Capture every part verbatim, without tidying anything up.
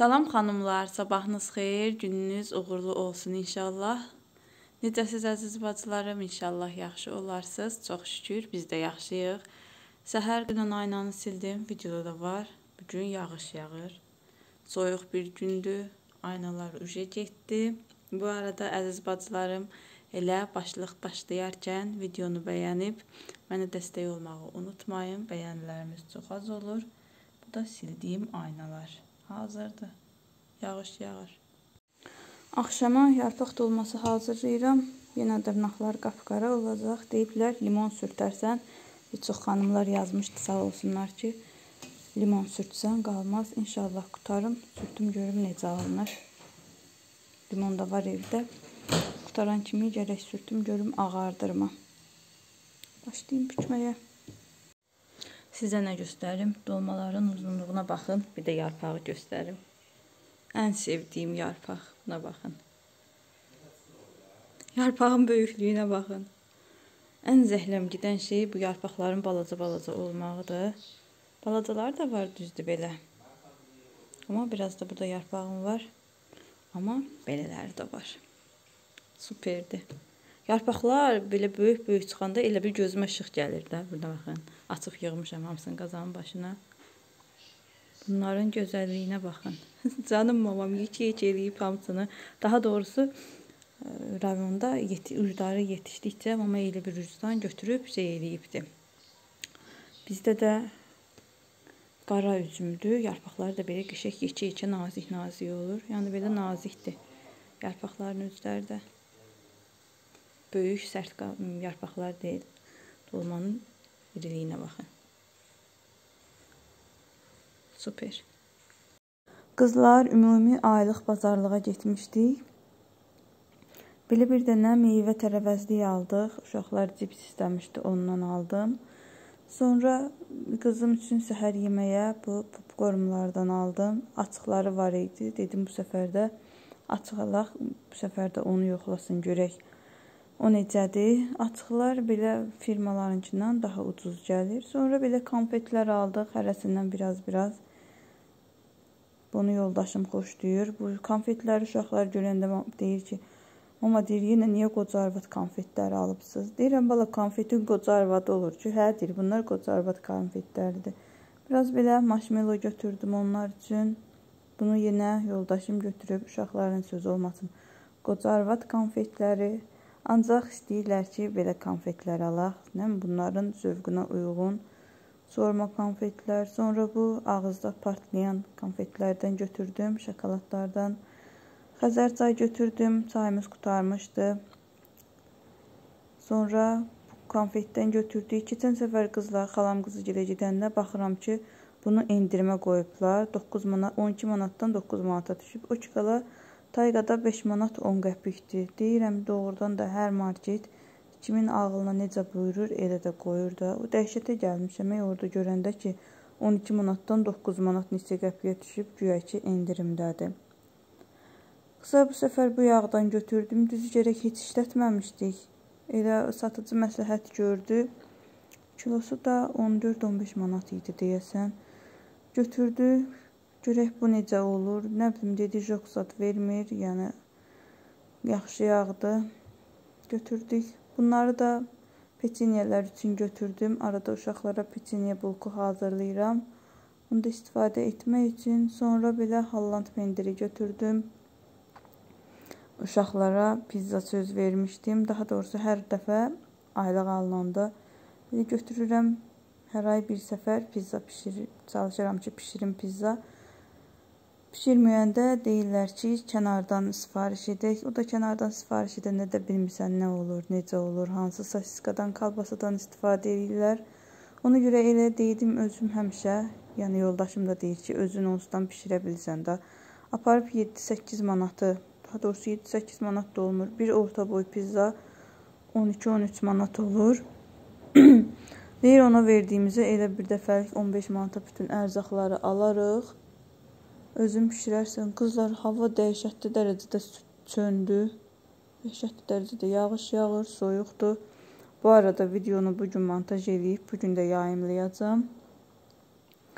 Salam xanımlar, sabahınız xeyir, gününüz uğurlu olsun inşallah. Necəsiz əziz bacılarım, inşallah yaxşı olarsınız. Çox şükür, biz də yaxşıyıq. Səhər günün aynanı sildim, videoda da var. Bugün yağış yağır. Soyuq bir gündür, aynalar uje getdi. Bu arada əziz bacılarım, elə başlıq başlayarkən videonu bəyənib, mənə dəstək olmağı unutmayın. Bəyənilərimiz çox az olur. Bu da sildiyim aynalar. Hazırdır. Yağış yağır. Akşama yarpaq dolması hazırlayıram. Yenə dırnaqlar qapqara olacaq. Deyiblər, limon sürtərsən. Bir çox xanımlar yazmışdı, sağ olsunlar ki, limon sürtsən qalmaz. İnşallah qutarım. Sürtüm görüm necə alınır. Limon da var evdə. Qutaran kimi gərək sürtüm görüm ağardırma. Başlayayım bükməyə. Sizə nə göstərim? Dolmaların uzunluğuna baxın. Bir də yarpağı göstərim. Ən sevdiyim yarpaq. Buna baxın. Yarpağın böyüklüyünə baxın. Ən zəhləm gedən şey bu yarpaqların balaca-balaca olmağıdır. Balacalar da var düzdür belə. Amma biraz da burada yarpağım var. Amma belələri də var. Superdir. Yarpaqlar belə böyük-böyük çıxanda elə bir gözümə işıq gəlir də. Burada baxın. Açıq yığmışam hamısını qazanın başına. Bunların gözəlliyinə baxın. Canım mamam yek-yek eləyib hamısını. Daha doğrusu rayonda yeti, ucları yetişdikcə mama elə bir ucdan götürüb şey eləyibdi. Bizdə də qara üzümdür. Yarpaqları da belə qəşəng yekə-yekə nazik-nazik olur. Yəni belə nazikdir. Yarpaqların üzləri də böyük, sərt yarpaqlar deyil. Dolmanın iriliyinə baxın. Super. Qızlar ümumi aylıq bazarlığa getmişdik. Belə bir dənə meyvə tərəvəzliyi aldıq. Uşaqlar cips istəmişdi, ondan aldım. Sonra qızım üçün səhər yeməyə bu popkornlardan aldım. Açıqları var idi. Dedim bu səfər də açıq alaq. Bu səfər də onu yoxlasın görək. O necədir? Açıqlar belə firmalarınkindən daha ucuz gəlir. Sonra belə konfetlər aldıq. Hərəsindən biraz-biraz. Bunu yoldaşım xoşlayır. Bu konfetləri uşaqlar görəndə deyir ki, mama deyir, yenə niyə qoca arvad konfetləri alıbsınız? Deyirəm, bala konfetin qoca arvadı olur ki, hə deyir, bunlar qoca arvad konfetləridir. Biraz belə marshmallow götürdüm onlar üçün. Bunu yenə yoldaşım götürüb, uşaqların sözü olmasın. Qoca arvad konfetləri. Ancaq istəyirlər ki, belə konfetlər alaq. Bunların zövqünə uyğun sorma konfetlər. Sonra bu ağızda partlayan konfetlərdən götürdüm, şokoladlardan. Xəzər çay götürdüm, çayımız qutarmışdı. Sonra konfetdən götürdük. Keçən səfər qızlar, xalam qızı gilə gedəndə baxıram ki, bunu endirmə qoyublar. on iki manatdan doqquz manata düşüb. O ki qala Tayqada beş manat on qəpikdir. Deyirəm, doğrudan da hər market kimin ağılına necə buyurur, elə də qoyur da. O dəhşətə gəlmişəm, orada görəndə ki, on iki manatdan doqquz manat neçə qəpiyə düşüb, güya ki, endirimdədir. Qısa bu səfər bu yağdan götürdüm. Düzü gərək heç işlətməmişdik. Elə satıcı məsləhət gördü. Kilosu da on dörd on beş manat idi deyəsən. Götürdü. Görək bu necə olur. Nə bilim, dedi, joksat vermir. Yəni, yaxşı yağdı. Götürdük. Bunları da peçenyelər üçün götürdüm. Arada uşaqlara peçenye bulku hazırlayıram. Bunu da istifadə etmək üçün. Sonra belə Holland pendiri götürdüm. Uşaqlara pizza söz vermişdim. Daha doğrusu hər dəfə aylıq alınanda belə götürürəm. Hər ay bir səfər pizza pişirir. Çalışıram ki, pişirim pizza. Pişirməyəndə deyirlər ki, kənardan sifariş edək. O da kənardan sifariş edəndə də bilmirsən nə olur, necə olur, hansı sosiskadan, kalbasadan istifadə edirlər. Ona görə elə deydim özüm həmişə, yəni yoldaşım da deyir ki, özün onsuzdan pişirə bilsən də. Aparıb yeddi səkkiz manatı, daha doğrusu yeddi səkkiz manat da olmur. Bir orta boy pizza on iki on üç manat olur. Deyir, ona verdiyimizə elə bir dəfəlik on beş manata bütün ərzaqları alarıq. Özüm pişirərsən. Qızlar, hava dəhşətli dərəcədə söndü. Dəhşətli dərəcədə yağış yağır, soyuqdur. Bu arada videonu bugün montaj edib, bugün də yayımlayacağım.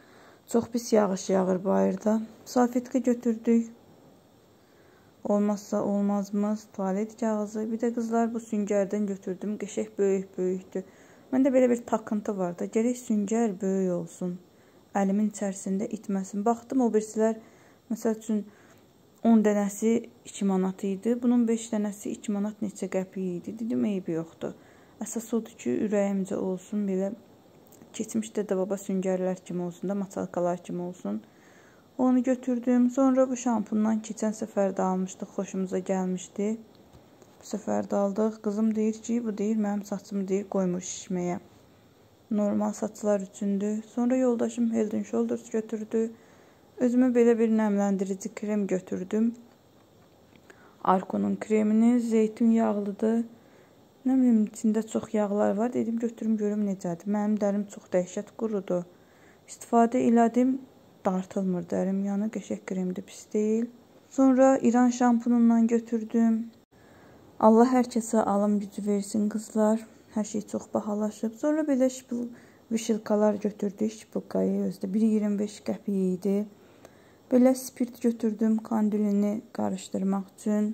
Çox pis yağış yağır bayırda. Salfetka götürdük. Olmazsa olmazmız tualet kağızı. Bir də qızlar bu süngərdən götürdüm. Qəşəng böyük-böyükdür. Məndə belə bir takıntı var da. Gərək süngər böyük olsun. Əlimin içərisində itməsin. Baxdım o birisilər məsəl üçün on dənəsi iki manat idi. Bunun beş dənəsi iki manat neçə qəpik idi. Dedim eybi yoxdur. Əsas odur ki, ürəyimcə olsun. Belə keçmişdə də baba süngərlər kimi olsun da, maçalkalar kimi olsun. Onu götürdüm. Sonra bu şampundan keçən səfər də almışdıq. Xoşumuza gəlmişdi. Bu səfər də aldıq. Qızım deyir ki, bu deyir, mənim saçımı deyir, qoymur şişməyə. Normal saçlar üçündür. Sonra yoldaşım Head and Shoulders götürdü. Özümə belə bir nəmləndirici krem götürdüm. Arko'nun kremini. Zeytun yağlıdır. Nə bilim, içində çox yağlar var. Dedim, götürüm görüm necədir. Mənim dərim çox dəhşət qurudur. İstifadə elədim. Dartılmır dərim yanı. Qəşəng kremdir, pis deyil. Sonra İran şampunundan götürdüm. Allah hər kəsə alım gücü versin qızlar. Hər şey çox bahalaşıb. Sonra belə şipil vişilkalar götürdük. Şipilkayı özdə bir iyirmi beş qəpik idi. Belə spirt götürdüm kandilini qarışdırmaq üçün.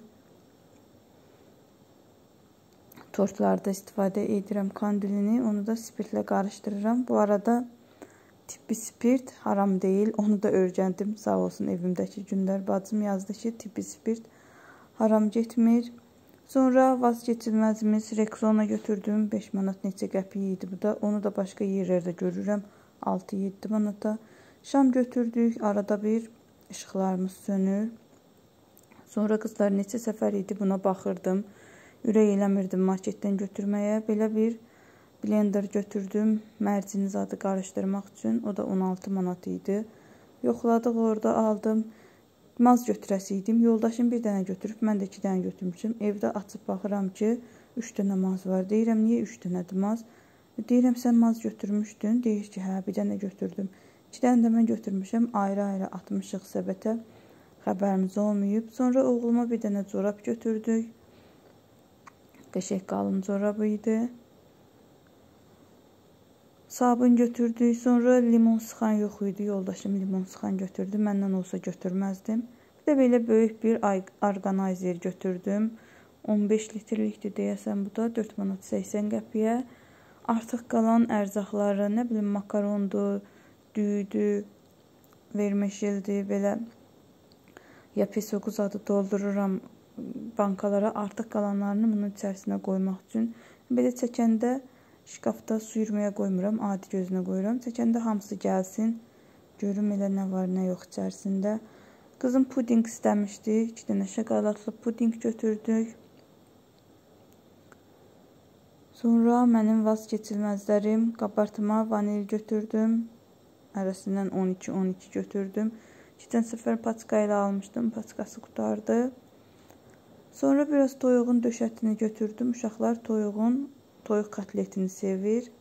Tortlarda istifadə edirəm kandilini. Onu da spirtlə qarışdırıram. Bu arada tibbi spirt haram deyil. Onu da öyrəndim. Sağ olsun evimdəki günlər. Bacım yazdı ki, tibbi spirt haram getmir. Sonra vazgeçilməzimiz Rexona götürdüm. beş manat neçə qəpik idi bu da. Onu da başqa yerlərdə görürəm. altı yeddi manata. Şam götürdük. Arada bir işıqlarımız sönür. Sonra qızlar neçə səfər idi buna baxırdım. Ürək eləmirdim marketdən götürməyə. Belə bir blender götürdüm. Mərcini zadı qarışdırmaq üçün. O da on altı manat idi. Yoxladıq orada, aldım. Maz götürəsi idim. Yoldaşım bir dənə götürüb, mən də iki dənə götürmüşüm. Evdə açıb baxıram ki, üç dənə maz var. Deyirəm, niyə üç dənədir maz? Deyirəm, sən maz götürmüşdün. Deyir ki, hə, bir dənə götürdüm. İki dənə də mən götürmüşəm. Ayrı-ayrı atmışıq səbətə. Xəbərimiz olmayıb. Sonra oğluma bir dənə corab götürdük. Qəşəng qalın corabı idi. Sabun götürdük. Sonra limon sıxan yox idi. Yoldaşım limon sıxan götürdü. Məndən olsa götürməzdim. Bir də belə böyük bir orqanayzer götürdüm. on beş litrlikdir deyəsən bu da. dörd manat səksən qəpiyə. Artıq qalan ərzaqları, nə bilim, makarondur, düydür, vermeşildir. Belə ya pesoquz adı doldururam bankalara. Artıq qalanlarını bunun içərisinə qoymaq üçün. Belə çəkəndə şkafda su yürüməyə qoymuram, adi gözünə qoyuram. Çəkəndə hamısı gəlsin. Görüm elə nə var, nə yox içərisində. Qızım puding istəmişdi. İki dənə şokoladlı puding götürdük. Sonra mənim vazgeçilməzlərim qabartma vanil götürdüm. Arasından on iki on iki götürdüm. İkidən səfər paçka ilə almışdım. Paçkası qutardı. Sonra biraz toyuğun döşətini götürdüm. Uşaqlar toyuğun toyuq kotletini sevir.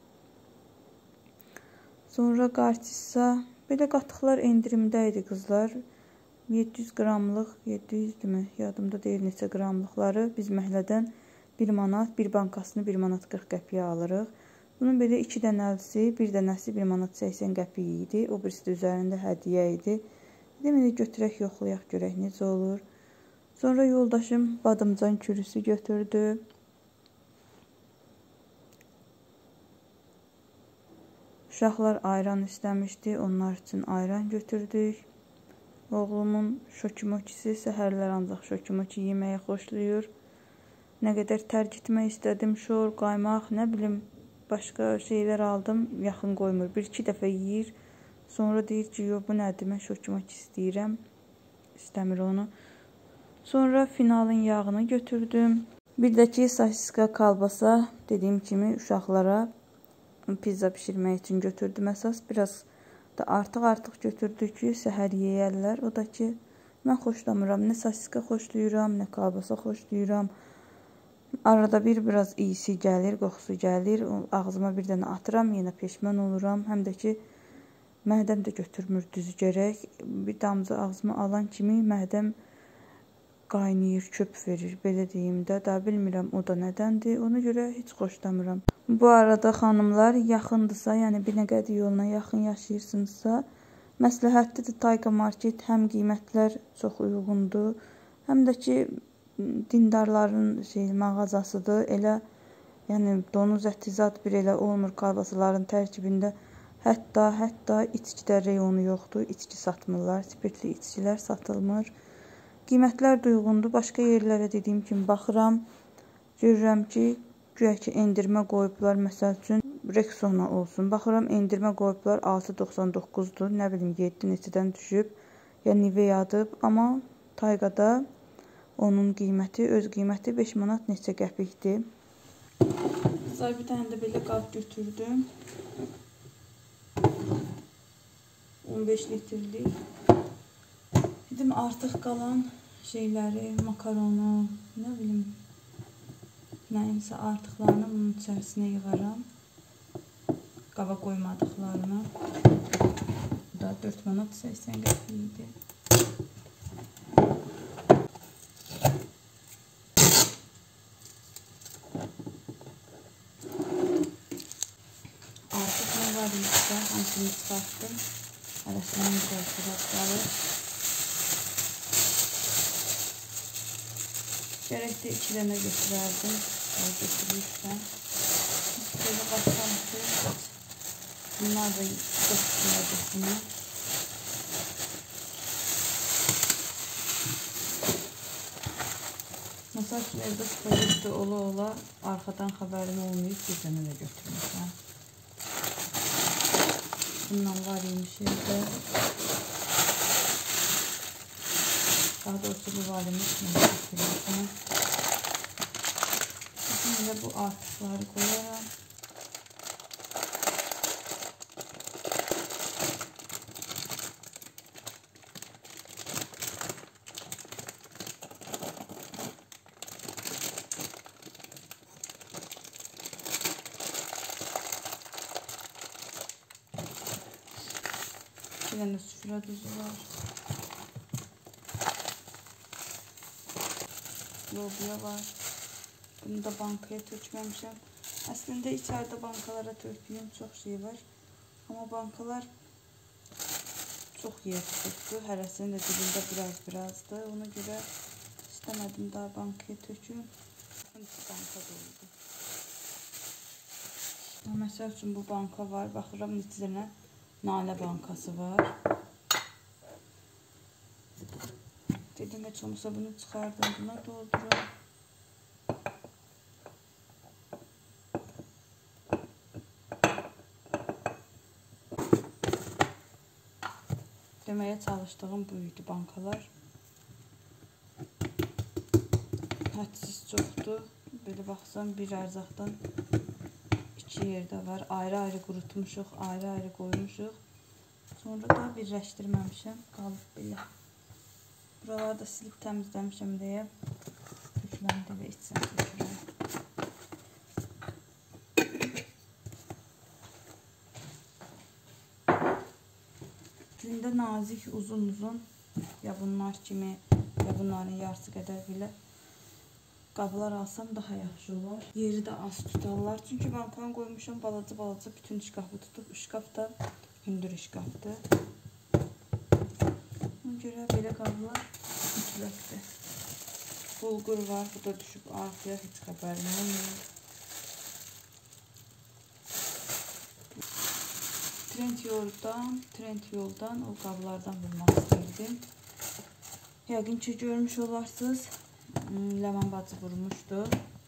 Sonra qartissa. Belə qatıqlar endirimdə idi qızlar. yeddi yüz qramlıq, yeddi yüzdürmü? Yadımda deyil neçə qramlıqları. Biz məhlədən bir manat, bir bankasını bir manat qırx qəpiyə alırıq. Bunun belə iki dənəlisi, bir dənəsi bir manat səksən qəpik idi. O birisi də üzərində hədiyyə idi. Deməli götürək, yoxlayaq, görək necə olur. Sonra yoldaşım badımcan kürüsü götürdü. Uşaqlar ayran istəmişdi. Onlar üçün ayran götürdük. Oğlumun şokimokisi səhərlər ancaq şokimoki yeməyə xoşlayır. Nə qədər tərgitmək istədim. Şor, qaymaq, nə bilim, başqa şeylər aldım. Yaxın qoymur. Bir-iki dəfə yeyir. Sonra deyir ki, yox, bu nədir? Mən şokimoki istəyirəm. İstəmir onu. Sonra finalın yağını götürdüm. Bir də ki, sosiska, kalbasa, dediyim kimi uşaqlara pizza bişirmək üçün götürdüm əsas. Biraz da artıq-artıq götürdük ki, səhər yeyərlər. O da ki, mən xoşlamıram. Nə sosiska xoşlayıram, nə kalbasa xoşlayıram. Arada bir biraz iyisi gəlir, qoxusu gəlir. Ağzıma bir dənə atıram, yenə peşman oluram. Həm də ki, məhdəm də götürmür düzü gərək. Bir damcı ağzıma alan kimi məhdəm qaynayır, köp verir, belə deyim də. Daha bilmirəm o da nədəndir. Ona görə heç xoşlamıram. Bu arada xanımlar, yaxındırsa, yəni bir nə qədər yoluna yaxın yaşayırsınızsa, Məsləhətlidir Tayqa Market, həm qiymətlər çox uyğundur, həm də ki, dindarların şey, mağazasıdır. Elə, yəni donuz əti zad bir elə olmur kolbasaların tərkibində. Hətta, hətta içkidə reyonu yoxdur, içki satmırlar, spirtli içkilər satılmır. Qiymətlər də uyğundur. Başqa yerlərə dediyim kimi baxıram, görürəm ki, güya ki, endirmə qoyublar, məsəl üçün, Rexona olsun. Baxıram, endirmə qoyublar altı doxsan doqquzdur, nə bilim, yeddi neçədən düşüb, ya Nivea'dır, amma Tayqada onun qiyməti, öz qiyməti beş manat neçə qəpikdir. Qızlar, bir dənə də belə qab götürdüm. on beş litrlik. Dedim, artıq qalan şeyləri, makaronu, nə bilim, nəyinsə artıqlarını bunun içərisinə yığaram. Qaba qoymadıqlarını. Bu da dörd manat səksən qəpik idi. Artıq nə var isə, hamısını çıxartdım. Arasından biraz biraz qalır. Gərək də iki dənə götürərdim. Götürürsən. Belə baxsam ki, bunlar da götürmədəsini. Məsəl üçün, evdə spaghetti ola-ola arxadan xəbərin olmayıb, bir dənə də götürmüşəm. Bundan var imiş evdə. Daha doğrusu bu var imiş, mən götürmüşəm. Şimdi bu artıqları qoyaram. Bir dənə süfrə duzu var. Lobya var. Bunu da bankaya tökməmişəm. Əslində içəridə bankalara tökdüyüm çox şey var. Amma bankalar çox yer tutdu. Hərəsinin də dibində biraz-birazdır. Ona görə istəmədim daha bankaya töküm. Banka doludur. Məsəl üçün bu banka var. Baxıram, neçə dənə nalə bankası var. Dedim, heç olmasa bunu çıxardım, buna doldurum. Deməyə çalışdığım bu idi bankalar. Hədsiz çoxdur. Belə baxsam, bir ərzaqdan iki yerdə var. Ayrı-ayrı qurutmuşuq, ayrı-ayrı qoymuşuq. Sonra da birləşdirməmişəm, qalıb belə. Buraları da silib təmizləmişəm deyə yükləndi və içsən tökürəm. Dilində nazik, uzun-uzun, ya bunlar kimi, ya bunların yarısı qədər belə qablar alsam daha yaxşı olar. Yeri də az tutarlar. Çünki bankanı qoymuşam balaca-balaca bütün şkafı tutub. Şkaf da hündür şkafdır. Ona görə belə qablar mütləqdir. Bulgur var, bu da düşüb arxaya, heç xəbərim olmuyor. Trend yoldan, trend yoldan o qablardan bulmaq istəyirdim. Yəqin ki, görmüş olarsınız, Ləman bacı vurmuşdu.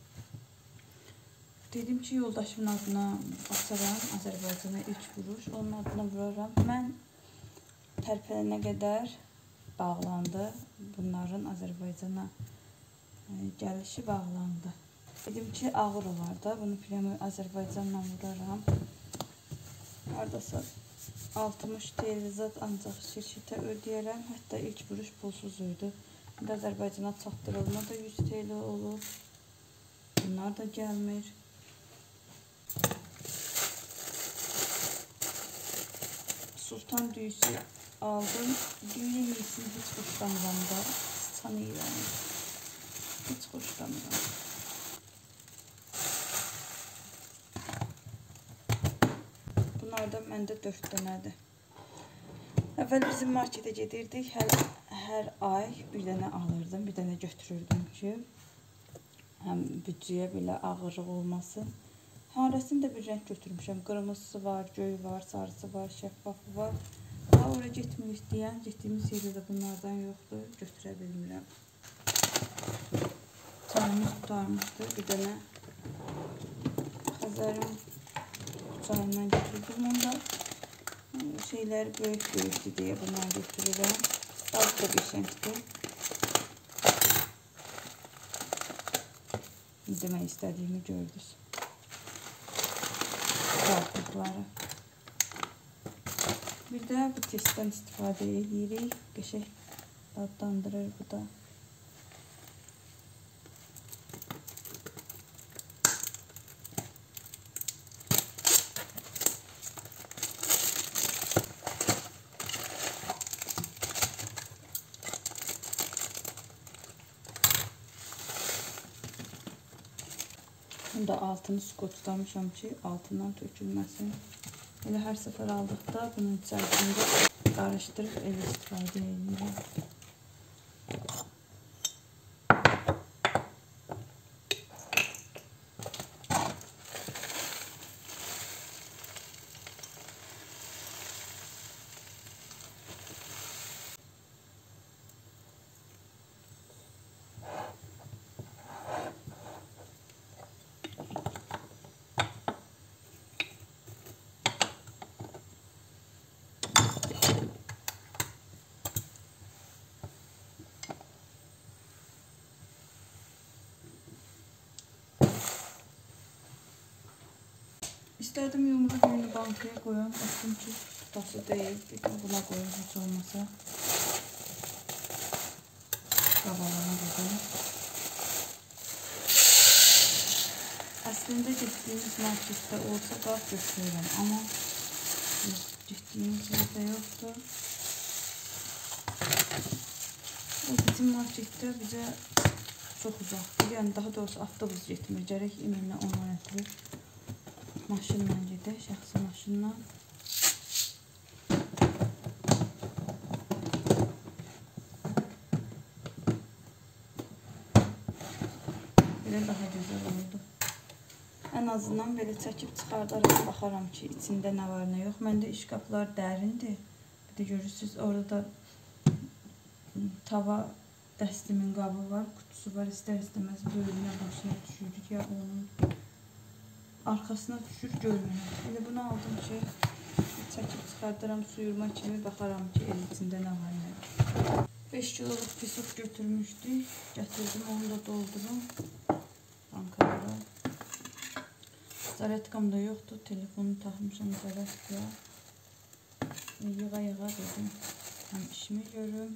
Dedim ki, yoldaşımın adına basaram, Azərbaycana ilk vuruş, onun adına vuraram. Mən tərpənənə qədər bağlandı, bunların Azərbaycana gəlişi bağlandı. Dedim ki, ağır olar da, bunu premi Azərbaycanla vuraram. Haradasa altmış TL zat ancaq şirkətə ödəyərəm. Hətta ilk vuruş pulsuz idi. İndi Azərbaycana çatdırılma da yüz TL olur. Bunlar da gəlmir. Sultan düyüsü aldım. Düyünün iyisini heç xoşlamıram da. Sıçan yiyirəm. Heç xoşlamıram. Bunlardan məndə dörd dənədir. Əvvəl bizim marketə gedirdik. Hər, hər ay bir dənə alırdım, bir dənə götürürdüm ki, həm büdcəyə belə ağırlıq olmasın. Hərəsində bir rəng götürmüşəm. Qırmızısı var, göy var, sarısı var, şəffafı var. Daha oraya getmirik deyən, getdiyimiz yerdə də bunlardan yoxdur, götürə bilmirəm. Çayımız tutarmışdı, bir dənə Xəzərin çayından götürdüm. Onda şeyləri böyük-böyükdür deyə bundan götürürəm. Dadı da qəşəngdir. Demək istədiyimi gördünüz. Qarpızları. Bir də bu testdən istifadə edirik. Qəşəng dadlandırır bu da. Bunda altını skotlamışam ki, altından tökülməsin. Elə hər səfər aldıqda bunun içərisində qarışdırıb elə istifadə edirik. İstədim yumru günü bankaya qoyam. Baxdım ki, tutası deyil. Bir də buna qoyum, heç olmasa. Qabalana qoyum. Əslində getdiyimiz marketdə olsa qab götürürəm. Amma getdiyimiz yerdə yoxdur. O bizim marketdə bizə çox uzaqdır. Yəni daha doğrusu avtobus getmir. Gərək iminlə ondan ötürür. Maşınla gedək, şəxsi maşınla. Belə daha gözəl oldu. Ən azından belə çəkib çıxardaraq baxaram ki, içində nə var, nə yox. Məndə işqaplar dərindir. Bir də görürsünüz, orada da tava dəstimin qabı var, kutusu var. İstər-istəməz bölünə başına düşürük ya onun arxasına düşür, görmürəm. Elə bunu aldım ki, çəkib çıxardıram, suyurma kimi baxaram ki, el içində nə var, nə yox. beş kiloluq pisok götürmüşdük. Gətirdim, onu da doldurum. Bankalara. Zaretkam da yoxdur. Telefonu taxmışam zaretkaya. Yığa-yığa dedim. Həm işimi görüm.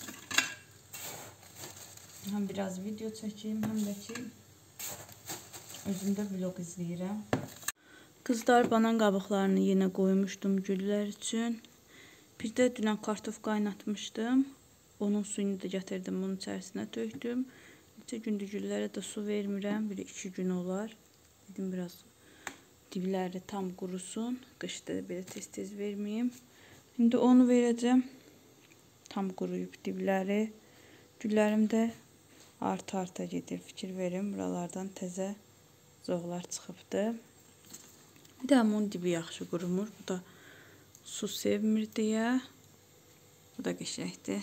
Həm biraz video çəkeyim, həm də ki, özümdə vlog izləyirəm. Qızlar, banan qabıqlarını yenə qoymuşdum güllər üçün. Bir də dünən kartof qaynatmışdım. Onun suyunu da gətirdim, bunun içərisinə tökdüm. Neçə gündür güllərə də su vermirəm. Bir iki gün olar. Dedim, biraz dibləri tam qurusun. Qışda belə tez-tez verməyim. İndi onu verəcəm. Tam quruyub dibləri. Güllərim də arta-arta gedir. Fikir verin, buralardan təzə zoğlar çıxıbdı. Bir də onun dibi yaxşı qurumur. Bu da su sevmir deyə. Bu da qəşəkdir.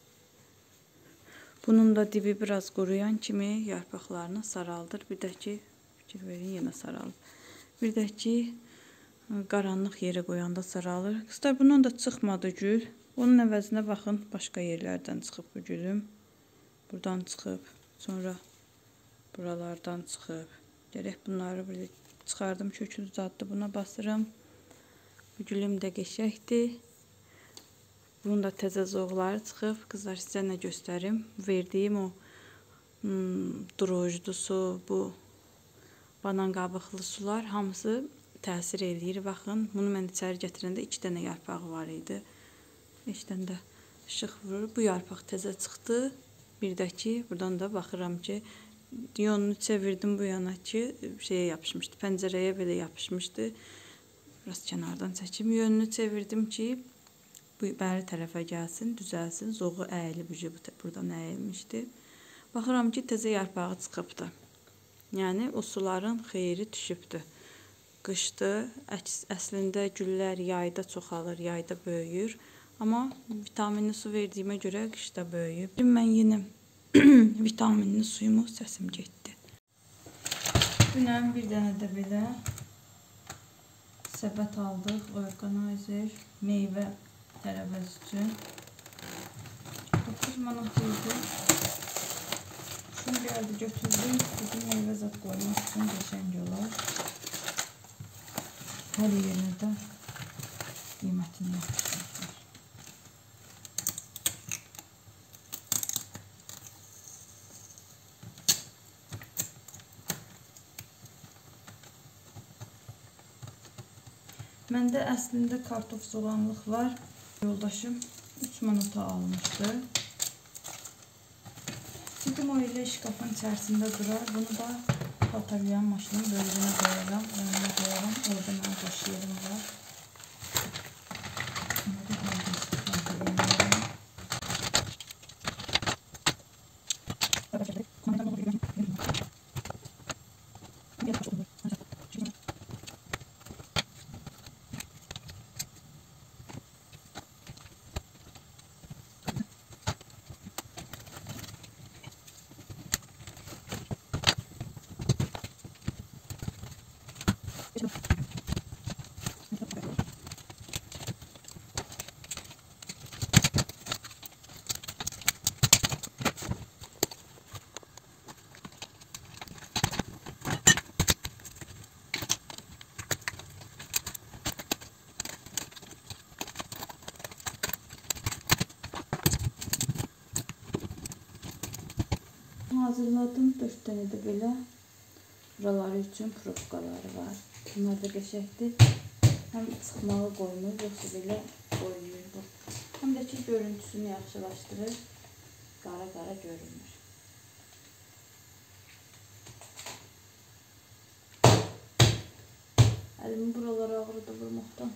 Bunun da dibi biraz quruyan kimi yarpaqlarını saraldır. Bir də ki, fikir verin, yenə saralır. Bir də ki, qaranlıq yerə qoyanda saralır. Qızlar, bundan da çıxmadı gül. Onun əvəzinə baxın, başqa yerlərdən çıxıb bu gülüm. Buradan çıxıb, sonra buralardan çıxıb. Gərək bunları belə çıxardım, kökünü uzatdı, buna basırım. Bu gülüm də qəşəkdir. Bunun da təzə zoğları çıxıb. Qızlar, sizə nə göstərim? Verdiyim o hmm, drojlu su, bu banan qabıqlı sular hamısı təsir eləyir. Baxın, bunu mən içəri gətirəndə iki dənə yarpaq var idi. İki dənə də işıq vurur. Bu yarpaq təzə çıxdı. Bir də ki, buradan da baxıram ki, yonunu çevirdim bu yana ki, şeyə yapışmışdı, pəncərəyə belə yapışmışdı. Biraz kənardan çəkim. Yönünü çevirdim ki, bu bəri tərəfə gəlsin, düzəlsin. Zoğu əyilib buradan əyilmişdi. Baxıram ki, təzə yarpağı çıxıbdı. Yəni o suların xeyri düşübdü. Qışdı, əslində güllər yayda çoxalır, yayda böyüyür. Amma vitaminli su verdiyimə görə qışda böyüyüb. Mən yenə vitaminli suyumu, səsim getdi. Dünən bir dənə də belə səbət aldıq, orqanayzer, meyvə tərəvəz üçün. doqquz manat idi. Şunu gəldi götürdüm, dedim meyvə zat qoymaq üçün qəşəng olar. Hər yerinə də qiymətini yapışdırdılar. Məndə əslində kartof soğanlıq var. Yoldaşım üç manata almışdı. Dedim o ilə şkafın içərisində durar. Bunu da patarlayan maşının bölgünə qoyaram. Yanına qoyaram. Orada mənim boş yerim var. Hazırladım. dörd dənə də belə buraları üçün probkaları var. Bunlar da qəşəkdir. Həm çıxmağı qoymur, yoxsa belə qoyulur bu. Həm də ki, görüntüsünü yaxşılaşdırır. Qara-qara görünür. Əlimi buralara ağrıdı vurmaqdan.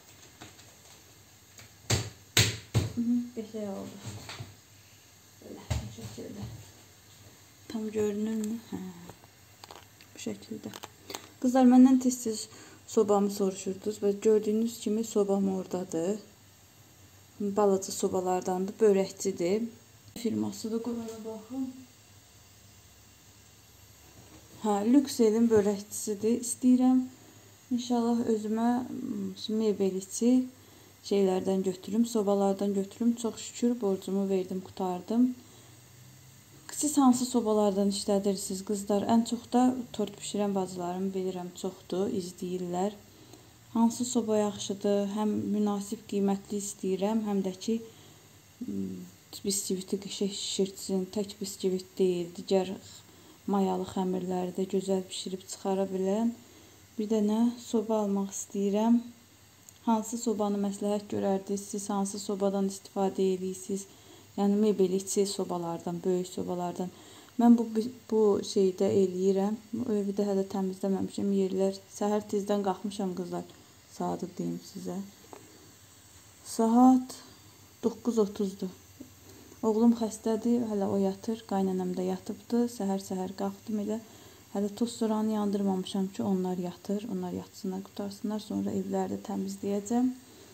Qəşək oldu. Belə, bu şəkildə. Tam görünürmü? Hə. Bu şəkildə. Qızlar, məndən tez-tez sobamı soruşurdunuz və gördüyünüz kimi sobam oradadır. Balaca sobalardandır, börəkçidir. Firmasıdır, qurana baxın. Hə, Lükselin börəkçisidir. İstəyirəm, inşallah özümə mebeliçi şeylərdən götürüm, sobalardan götürüm. Çox şükür borcumu verdim, qutardım. Siz hansı sobalardan işlədirsiniz, qızlar? Ən çox da tort pişirən bacılarım bilirəm, çoxdur, izləyirlər. Hansı soba yaxşıdır? Həm münasib qiymətli istəyirəm, həm də ki, biskviti qəşəng şişirtsin. Tək biskvit deyil, digər mayalı xəmirləri də gözəl pişirib çıxara bilən bir dənə soba almaq istəyirəm. Hansı sobanı məsləhət görərdiniz? Siz hansı sobadan istifadə edirsiniz? Yəni mebeliçi sobalardan, böyük sobalardan. Mən bu, bu şeydə eləyirəm. Evi də hələ təmizləməmişəm yerlər. Səhər tezdən qalxmışam qızlar. Saatı deyim sizə. Saat doqquz otuzdur. Oğlum xəstədir, hələ o yatır. Qaynanam da yatıbdır. Səhər-səhər qalxdım elə. Hələ toz soranı yandırmamışam ki, onlar yatır. Onlar yatsınlar, qutarsınlar. Sonra evləri də təmizləyəcəm.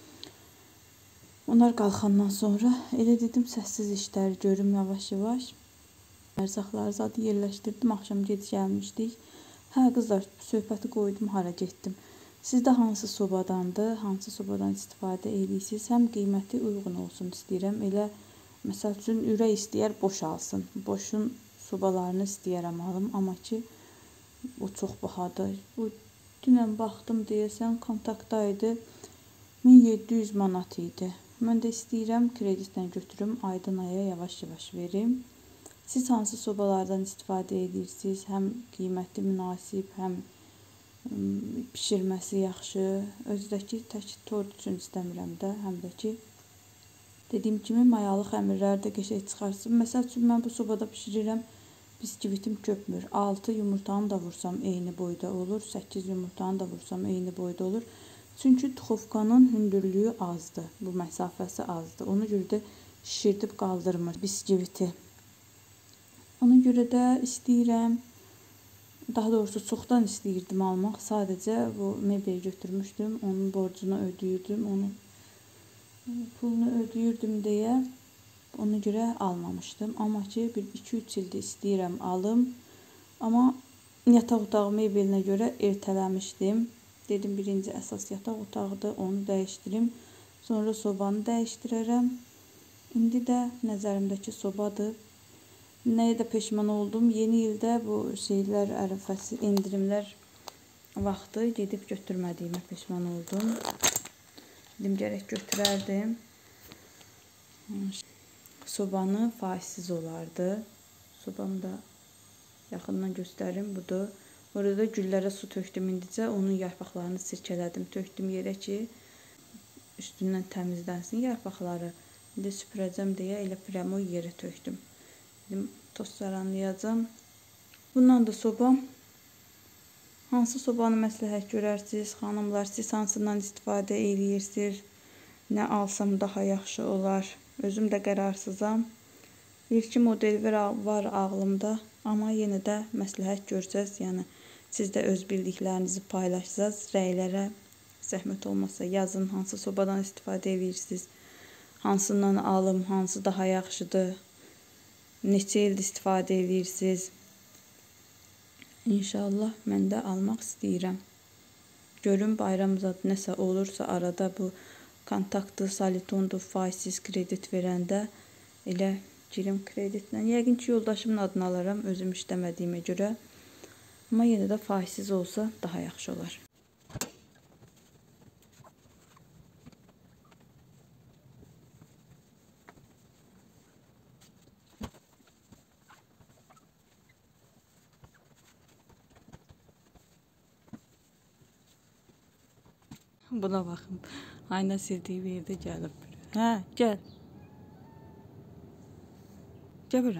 Onlar qalxandan sonra elə dedim səssiz işləri görüm yavaş-yavaş. Ərzaqları zadı yerləşdirdim. Axşam gec gəlmişdik. Hə qızlar, söhbəti qoydum, hara getdim. Sizdə hansı sobadandır, hansı sobadan istifadə edirsiniz? Həm qiyməti uyğun olsun istəyirəm. Elə məsəl üçün ürək istəyər boşalsın. Boşun sobalarını istəyərəm alım. Amma ki o çox bahadır. O dünən baxdım deyəsən kontaktdaydı. min yeddi yüz manat idi. Mən də istəyirəm kreditlə götürüm, aydan aya yavaş-yavaş verim. Siz hansı sobalardan istifadə edirsiniz? Həm qiyməti münasib, həm pişirməsi yaxşı. Özdəki tək tort üçün istəmirəm də, həm də ki dediyim kimi mayalı xəmirlər də qəşəng çıxarsın. Məsəl üçün mən bu sobada pişirirəm, biskvitim köpmür. altı yumurtanı da vursam eyni boyda olur, səkkiz yumurtanı da vursam eyni boyda olur. Çünki duxovkanın hündürlüyü azdır, bu məsafəsi azdır. Ona görə də şişirdib qaldırmır biskviti. Ona görə də istəyirəm, daha doğrusu çoxdan istəyirdim almaq. Sadəcə bu mebel götürmüşdüm, onun borcunu ödəyirdim, onun pulunu ödəyirdim deyə ona görə almamışdım. Amma ki bir iki üç ildir istəyirəm alım. Amma yataq otağı mebelinə görə ertələmişdim. Dedim birinci əsas yataq otağıdır, onu dəyişdirim. Sonra sobanı dəyişdirərəm. İndi də nəzərimdəki sobadır. Nəyə də peşman oldum. Yeni ildə bu şeylər ərəfəsi, endirimlər vaxtı gedib götürmədiyimə peşman oldum. Dedim gərək götürərdim. Sobanı faizsiz olardı. Sobamı da yaxından göstərim, budur. Orada güllərə su tökdüm indicə, onun yarpaqlarını sirkələdim, tökdüm yerə ki, üstündən təmizlənsin yarpaqları. İndi süpürəcəm deyə elə pirəmo yerə tökdüm. Dedim, toz saranlayacam. Bundan da sobam. Hansı sobanı məsləhət görərsiniz, xanımlar, siz hansından istifadə edirsiniz? Nə alsam daha yaxşı olar? Özüm də qərarsızam. Bir-iki model var ağlımda, amma yenə də məsləhət görsəz, yəni siz də öz bildiklərinizi paylaşsaz, rəylərə zəhmət olmasa yazın, hansı sobadan istifadə edirsiniz, hansından alım, hansı daha yaxşıdır, neçə ildir istifadə edirsiniz. İnşallah mən də almaq istəyirəm. Görün bayram zadı nəsə olursa arada bu kontaktlı, solitondu, faizsiz kredit verəndə elə girim kreditlə. Yəqin ki, yoldaşımın adını alaram özüm işləmədiyimə görə. Amma yenə də faizsiz olsa daha yaxşı olar. Buna baxın. Ayna sildiyi bir yerdə gəlib. Hə, gəl. Gəl bura.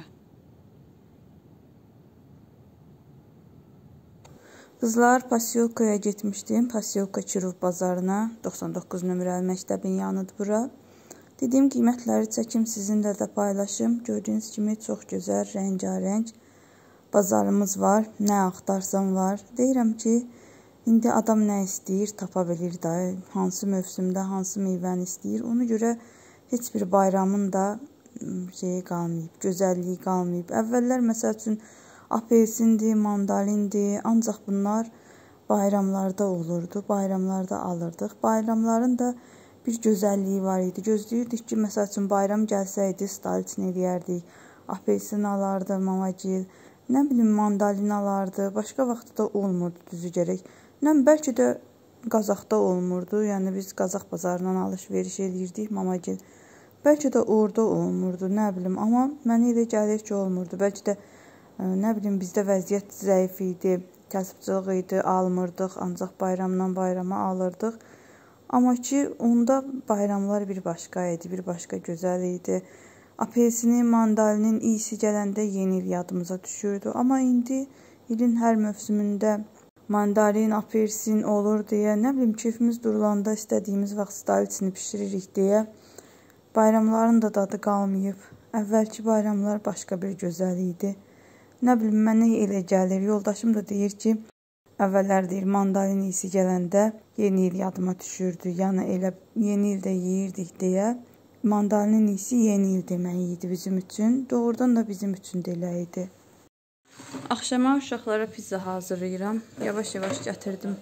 Qızlar, Posyolkaya getmişdim. Posyolka Kirov bazarına. doxsan doqquz nömrəli məktəbin yanıdır bura. Dediyim qiymətləri çəkim sizinlə də paylaşım. Gördüyünüz kimi çox gözəl, rəngarəng bazarımız var. Nə axtarsam var. Deyirəm ki, indi adam nə istəyir, tapa bilir da. Hansı mövsümdə, hansı meyvəni istəyir. Ona görə heç bir bayramın da şeyi qalmayıb, gözəlliyi qalmayıb. Əvvəllər məsəl üçün apelsindir, mandalindir, ancaq bunlar bayramlarda olurdu, bayramlarda alırdıq. Bayramların da bir gözəlliyi var idi. Gözləyirdik ki, məsəl üçün bayram gəlsəydi, staliçin eləyərdik, apelsin alardı, mamacil, nə bilim mandalin alardı, başqa vaxtda da olmurdu düzü gərək. Nə, bəlkə də Qazaxda olmurdu, yəni biz Qazax bazarından alış-veriş eləyirdik, mamacil. Bəlkə də orada olmurdu, nə bilim, amma mənə elə gəlir ki, olmurdu. Bəlkə də, nə bilim, bizdə vəziyyət zəif idi, kasıbçılıq idi, almırdıq, ancaq bayramdan bayrama alırdıq. Amma ki, onda bayramlar bir başqa idi, bir başqa gözəl idi. Apelsinin, mandalinin iyisi gələndə yeni il yadımıza düşürdü. Amma indi ilin hər mövsümündə mandalin, apelsin olur deyə, nə bilim, keyfimiz durulanda istədiyimiz vaxt staliçini pişiririk deyə bayramların da dadı qalmayıb. Əvvəlki bayramlar başqa bir gözəl idi. Nə bilim, mənə elə gəlir. Yoldaşım da deyir ki, əvvəllər deyir, mandalin iyisi gələndə yeni il yadıma düşürdü. Yəni elə yeni ildə yeyirdik deyə. Mandalinin iyisi yeni il demək idi bizim üçün. Doğrudan da bizim üçün də elə idi. Axşama uşaqlara pizza hazırlayıram. Yavaş-yavaş gətirdim.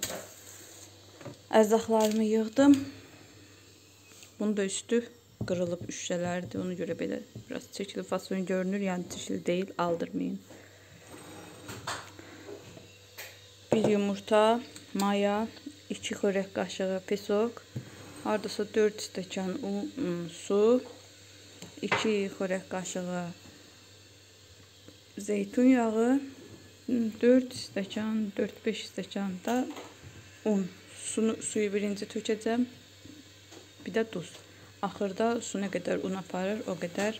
Ərzaqlarımı yığdım. Bunu da üstü qırılıb üşşələrdir. Ona görə belə biraz çəkili fason görünür. Yəni çəkili deyil, aldırmayın. Bir yumurta, maya, iki xörək qaşığı pesok, hardasa dörd stəkan su, iki xörək qaşığı zeytun yağı, dörd stəkan, dörd beş stəkan da un. Sunu, suyu birinci tökəcəm, bir də duz. Axırda su nə qədər un aparır, o qədər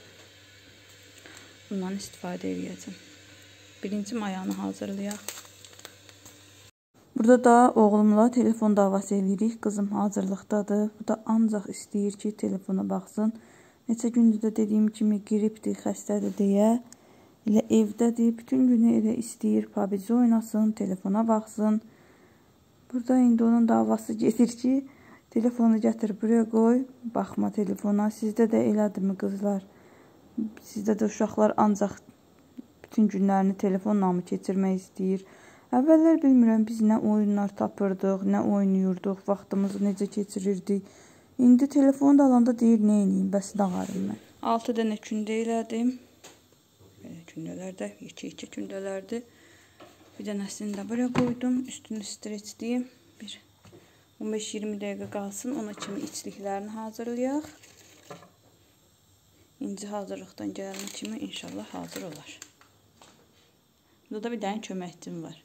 undan istifadə edəcəm. Birinci mayanı hazırlayaq. Burada da oğlumla telefon davası edirik. Qızım hazırlıqdadır. Bu da ancaq istəyir ki, telefona baxsın. Neçə gündür də dediyim kimi qripdir, xəstədir deyə. Elə evdədir. Bütün günü elə istəyir, P U B G oynasın, telefona baxsın. Burada indi onun davası gedir ki, telefonu gətir buraya qoy, baxma telefona. Sizdə də elədirmi qızlar? Sizdə də uşaqlar ancaq bütün günlərini telefonla mı keçirmək istəyir? Əvvəllər bilmirəm, biz nə oyunlar tapırdıq, nə oynayırdıq, vaxtımızı necə keçirirdik. İndi telefonu da alanda deyir, nə eləyim, bəs dağarım mən. altı dənə kündə elədim. Belə kündələrdə, iki-iki kündələrdir. Bir dənəsini də buraya qoydum, üstünü streçliyim. Bir on beş iyirmi dəqiqə qalsın, ona kimi içliklərini hazırlayaq. İnci hazırlıqdan gələn kimi inşallah hazır olar. Burada da bir dənə köməkçim var.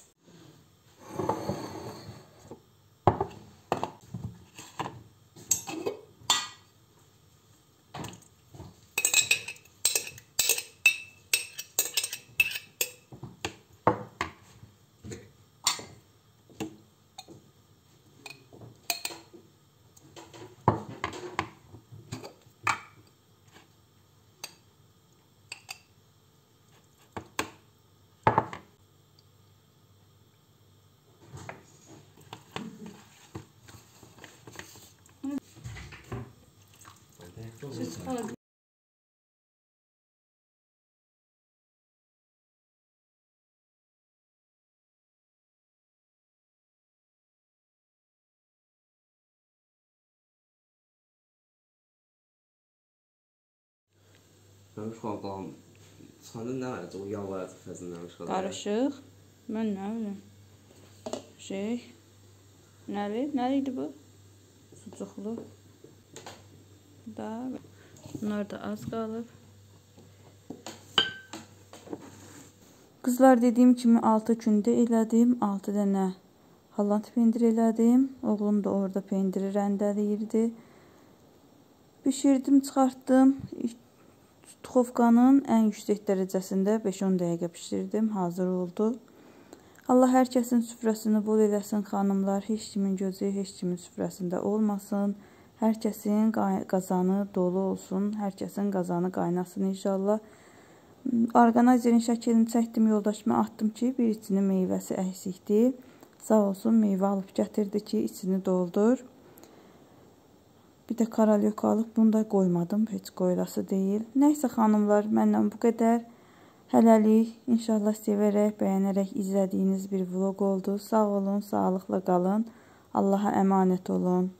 Mən uşaqlarım çıxanda nə var? O yalvaracaq fəzindən uşaqlar. Qarışıq. Mən nə bilim. Şey. Nəli? Nəli idi bu? Sucuqlu. Da. Bunlar da az qalıb. Qızlar dediyim kimi altı gündə elədim. altı dənə Holland pendir elədim. Oğlum da orada pendiri rəndələyirdi. Bişirdim, çıxartdım. Duxovkanın ən yüksək dərəcəsində beş on dəqiqə pişirdim. Hazır oldu. Allah hər kəsin süfrəsini bol eləsin, xanımlar. Heç kimin gözü, heç kimin süfrəsində olmasın. Hər kəsin qazanı dolu olsun. Hər kəsin qazanı qaynasın inşallah. Orqanayzerin şəklini çəkdim, yoldaşıma atdım ki, bir içinin meyvəsi əksikdir. Sağ olsun, meyvə alıb gətirdi ki, içini doldur. Bir də karalyok alıb, bunu da qoymadım, heç qoylası deyil. Nəysə xanımlar, məndən bu qədər. Hələlik, inşallah sevərək, bəyənərək izlədiyiniz bir vlog oldu. Sağ olun, sağlıqla qalın. Allaha əmanət olun.